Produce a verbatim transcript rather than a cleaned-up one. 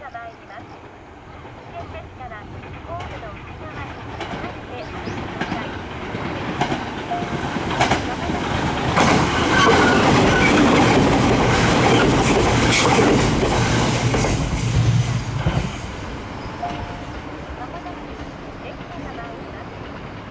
が参ります。危険ですからホームの内側に離れてお待ちください。